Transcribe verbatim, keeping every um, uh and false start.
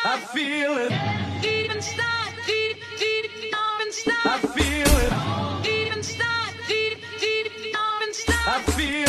I feel it. Deep inside, deep, deep, down inside. I feel it. Deep inside, deep, deep, down inside. I feel